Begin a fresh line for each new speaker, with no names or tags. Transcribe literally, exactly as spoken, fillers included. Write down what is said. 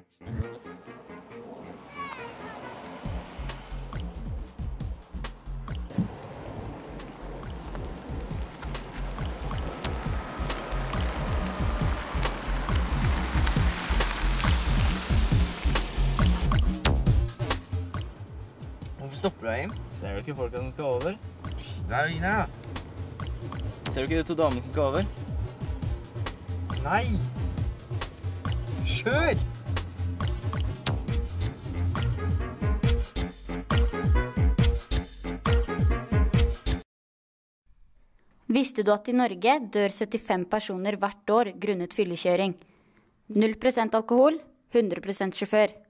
Hvorfor stopper du deg, Jim?
Ser du ikke folka som skal over?
Der er Ina.
Ser du ikke de to damene som skal over?
Nei! Kjør!
Visste du at i Norge dør syttifem personer hvert år grunnet fyllekjøring? null prosent alkohol, hundre prosent sjåfør.